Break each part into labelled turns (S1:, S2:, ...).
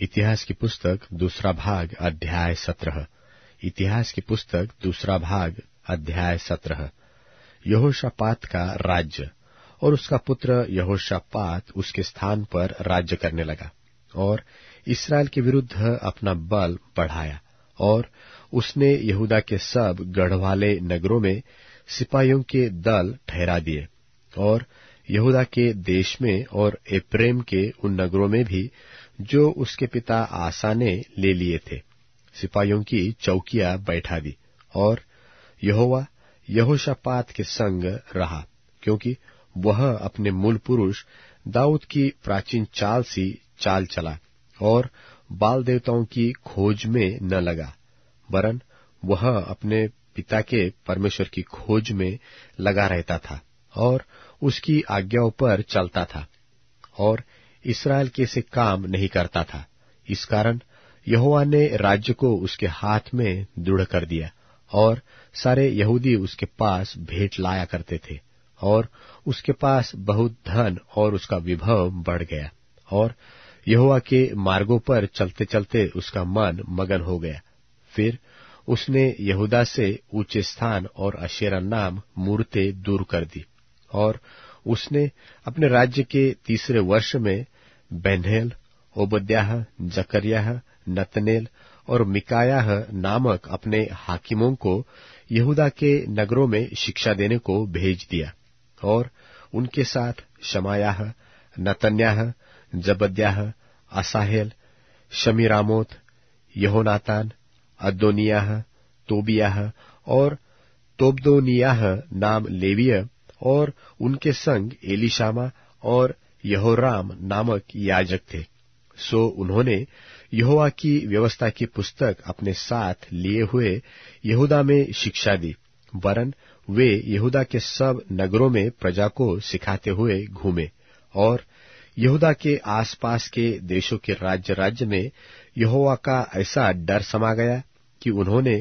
S1: इतिहास की पुस्तक दूसरा भाग अध्याय 17। इतिहास की पुस्तक दूसरा भाग अध्याय 17। यहोशापात का राज्य। और उसका पुत्र यहोशापात उसके स्थान पर राज्य करने लगा और इस्राएल के विरुद्ध अपना बल बढ़ाया। और उसने यहूदा के सब गढ़वाले नगरों में सिपाहियों के दल ठहरा दिए और यहूदा के देश में और एप्रेम के उन नगरों में भी जो उसके पिता आसा ने ले लिए थे सिपाहियों की चौकियां बैठा दी। और यहोवा यहोशापात के संग रहा, क्योंकि वह अपने मूल पुरुष दाऊद की प्राचीन चाल सी चाल चला और बाल देवताओं की खोज में न लगा, वरन वह अपने पिता के परमेश्वर की खोज में लगा रहता था और उसकी आज्ञाओं पर चलता था और इस्राएल के से काम नहीं करता था। इस कारण यहोवा ने राज्य को उसके हाथ में दृढ़ कर दिया और सारे यहूदी उसके पास भेंट लाया करते थे और उसके पास बहुत धन और उसका विभव बढ़ गया और यहोवा के मार्गों पर चलते चलते उसका मन मगन हो गया। फिर उसने यहूदा से ऊंचे स्थान और अशेरा नाम मूर्तें दूर कर दी और उसने अपने राज्य के तीसरे वर्ष में बेन्हेल, ओबद्याह, जकर्याह, नतनेल और मिकायाह नामक अपने हाकिमों को यहूदा के नगरों में शिक्षा देने को भेज दिया और उनके साथ Shemaiah, Nethaniah, Zebadiah, Asahel, Shemiramoth, Jehonathan, Adonijah, Tobijah और तोबदोनियाह नाम लेवीय और उनके संग एलीशामा और यहोराम नामक याजक थे। सो उन्होंने यहोवा की व्यवस्था की पुस्तक अपने साथ लिए हुए यहूदा में शिक्षा दी, वरन वे यहूदा के सब नगरों में प्रजा को सिखाते हुए घूमे। और यहूदा के आसपास के देशों के राज्य राज्य में यहोवा का ऐसा डर समा गया कि उन्होंने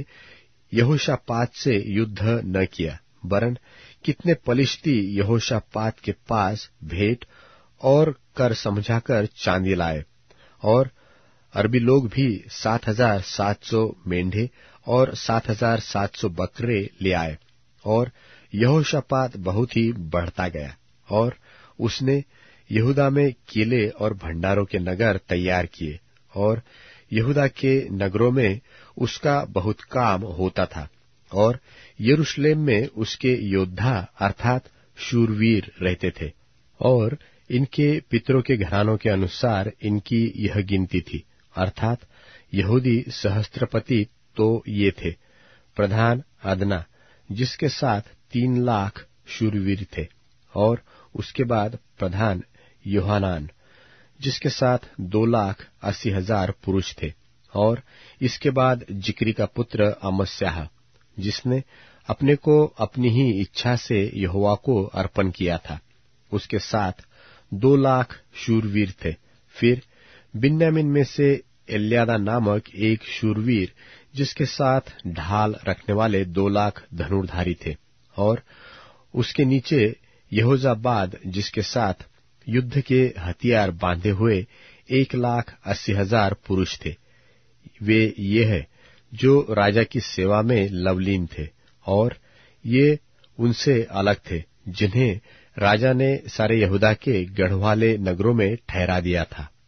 S1: यहोशापात से युद्ध न किया, वरन कितने पलिश्ती यहोशापात के पास भेंट और कर समझाकर चांदी लाए। और अरबी लोग भी 7,700 मेंढे और 7,700 बकरे ले आए। और यहोशापात बहुत ही बढ़ता गया और उसने यहूदा में किले और भंडारों के नगर तैयार किए और यहूदा के नगरों में उसका बहुत काम होता था और यरूशलेम में उसके योद्धा अर्थात शूरवीर रहते थे। और इनके पितरों के घरानों के अनुसार इनकी यह गिनती थी, अर्थात यहूदी सहस्त्रपति तो ये थे: प्रधान अदना, जिसके साथ 3 लाख शूरवीर थे, और उसके बाद प्रधान योहानान, जिसके साथ 2,80,000 पुरुष थे, और इसके बाद जिक्री का पुत्र अमस्याह, जिसने अपने को अपनी ही इच्छा से यहोवा को अर्पण किया था, उसके साथ 2 लाख शूरवीर थे। फिर बिन्यामीन में से एल्यादा नामक एक शूरवीर, जिसके साथ ढाल रखने वाले 2 लाख धनुर्धारी थे, और उसके नीचे यहोजाबाद, जिसके साथ युद्ध के हथियार बांधे हुए 1,80,000 पुरुष थे। वे ये है जो राजा की सेवा में लवलीन थे, और ये उनसे अलग थे जिन्हें राजा ने सारे यहूदा के गढ़वाले नगरों में ठहरा दिया था।